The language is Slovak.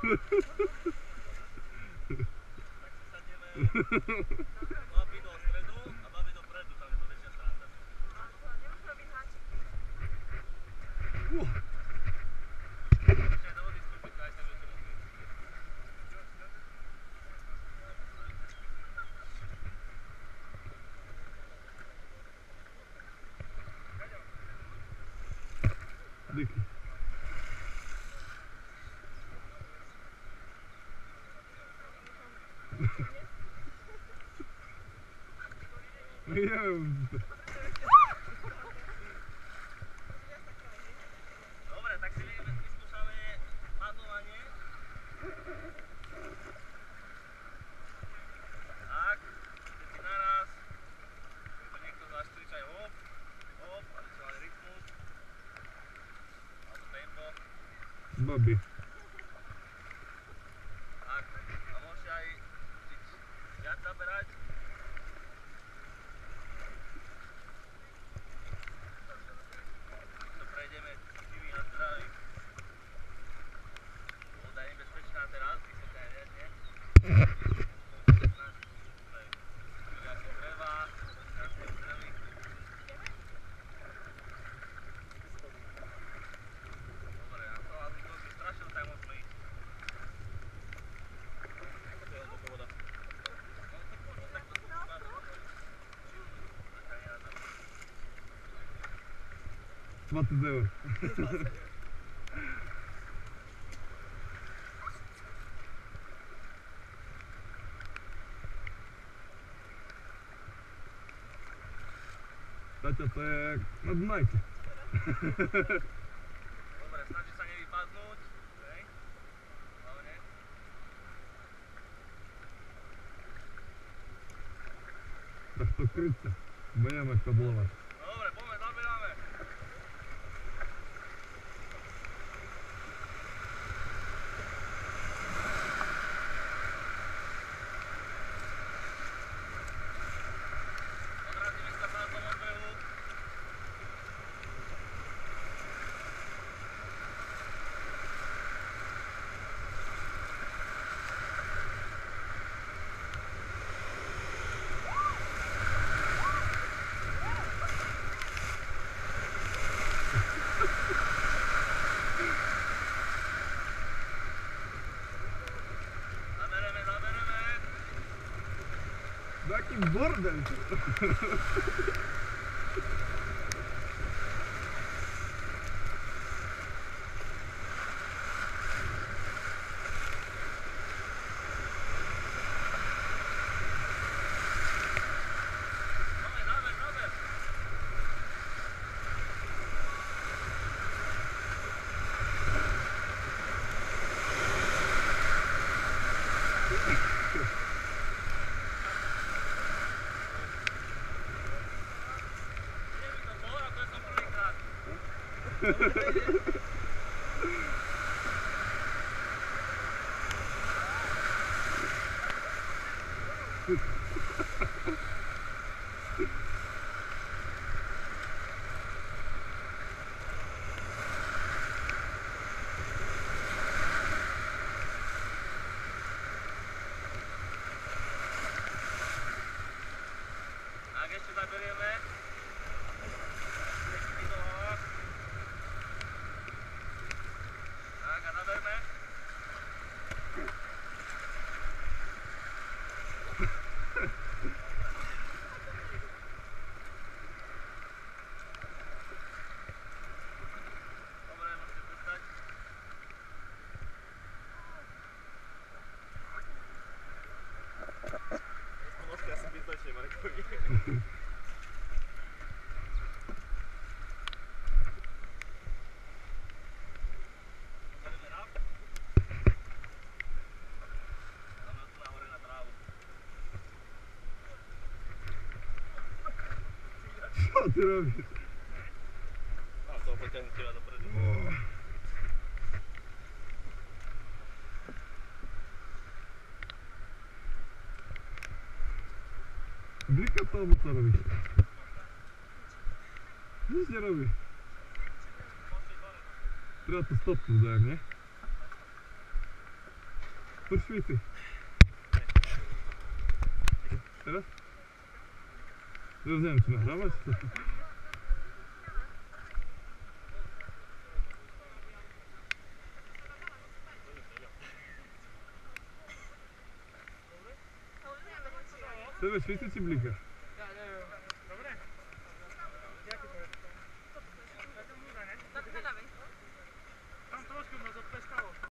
Babi do stredu a babi dopredu, tam je to väčšia strana. Nemusí robiť háčik. Ešte do vody vstúpiť, aj sa bude to rozbiť. Díky. Dobre, tak si vyskúšame padlovanie. Tak, všetci naraz. To niekto z vás kričí aj hop, hop, aby ste mali rytmus. Alebo tempo. Babi. Tak, a môžete aj viac zaberať. To prejdeme živý na zdraví. Voda je nebezpečná teraz, vysoká je viac, nie? Nejaké dreva, nejaké strely. Dobre, a to ale to je strašne tak môžeme ísť. To je hlboká voda. €20. Taťa, to je jak na Dunajke. Dobre, snaží sa nevypadnúť. Hej. Hlavne. Tak to kryťte. Budeme kablovať. Dobre, poďme, zaberáme. Odrazíme sa na tom odbehu. Zabereme, zabereme. Taký bordel. Zaber, zaber, zaber. Nie mi to bolo, to je som prvýkrát. Tak ešte zaberieme. Ešte do hlava. Tak a zaberme. Dobre, môžete prestať. Ja som vyznačne, Markovi. Zabereme rap. Dáme tu nahore na trávu. Čo ty robíš? A to poťahnem teba dopredu. Blika to, alebo to robíš? Nič nerobíš. Treba to stopnúť, dajem, nie? Podświety. Teraz? Teraz nie wiem, czy nagrywać, czy co? Tebe świeci czy blika?